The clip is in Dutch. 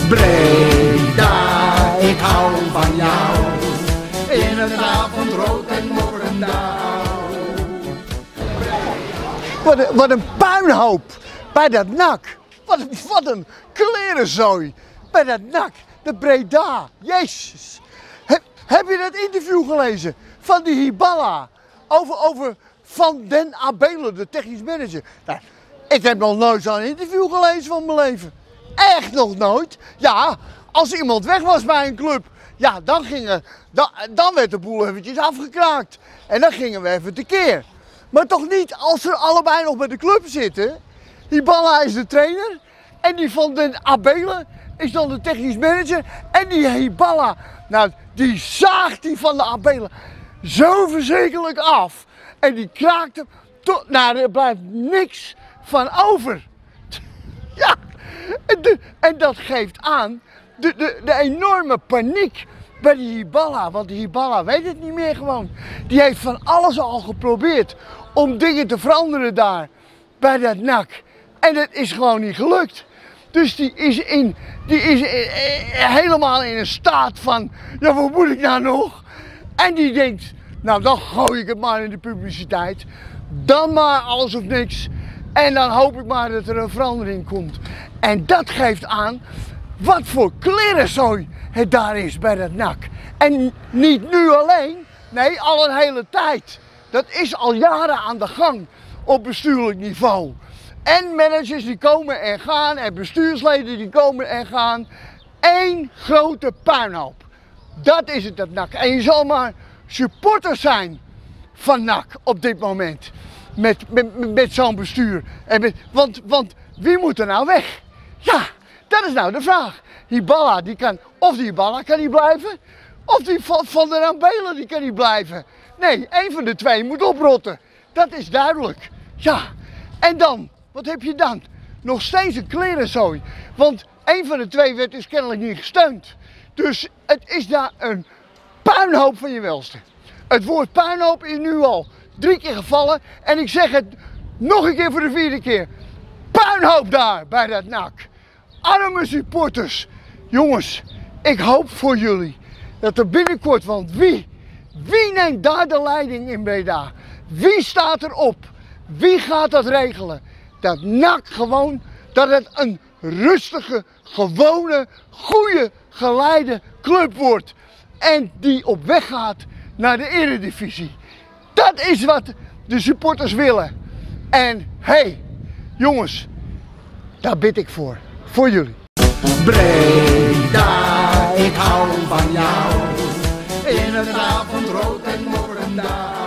Breda, ik hou van jou. In het avondrood en Morgendaal. Wat een puinhoop bij dat NAC. Wat een klerenzooi bij dat NAC. De Breda. Jezus. Heb je dat interview gelezen van die Hiballa over Van den Abelen, de technisch manager? Nou, ik heb nog nooit zo'n interview gelezen van mijn leven. Echt nog nooit. Ja, als iemand weg was bij een club, ja, dan werd de boel eventjes afgekraakt. En dan gingen we even tekeer. Maar toch niet als ze allebei nog bij de club zitten. Hiballa is de trainer en die Van den Abelen is dan de technisch manager. En die Hiballa, nou, die zaagt die Van den Abelen zo verschrikkelijk af. En die kraakt hem tot, nou, er blijft niks van over. Ja, en dat geeft aan de enorme paniek bij die Hiballa. Want die Hiballa weet het niet meer gewoon. Die heeft van alles al geprobeerd om dingen te veranderen daar bij dat NAC. En dat is gewoon niet gelukt. Dus die is helemaal in een staat van, ja, wat moet ik nou nog? En die denkt, nou, dan gooi ik het maar in de publiciteit. Dan maar alles of niks. En dan hoop ik maar dat er een verandering komt. En dat geeft aan wat voor klerenzooi het daar is bij dat NAC. En niet nu alleen, nee, al een hele tijd. Dat is al jaren aan de gang op bestuurlijk niveau. En managers die komen en gaan en bestuursleden die komen en gaan. Eén grote puinhoop. Dat is het, dat NAC. En je zal maar supporter zijn van NAC op dit moment. Met zo'n bestuur. Want wie moet er nou weg? Ja, dat is nou de vraag. Hiballa, die Hiballa kan niet blijven. Of die Van den Abelen, die kan niet blijven. Nee, één van de twee moet oprotten. Dat is duidelijk. Ja, en dan? Wat heb je dan? Nog steeds een klerenzooi. Want één van de twee werd dus kennelijk niet gesteund. Dus het is daar een puinhoop van je welste. Het woord puinhoop is nu al 3 keer gevallen. En ik zeg het nog een keer voor de 4e keer. Puinhoop daar bij dat NAC. Arme supporters. Jongens, ik hoop voor jullie dat er binnenkort, want wie neemt daar de leiding in Breda? Wie staat erop? Wie gaat dat regelen? Dat NAC gewoon, dat het een rustige, gewone, goede, geleide club wordt. En die op weg gaat naar de Eredivisie. Dat is wat de supporters willen. En hey, jongens, daar bid ik voor jullie. Breda, ik hou van jou. In het avondrood en Morgendaal.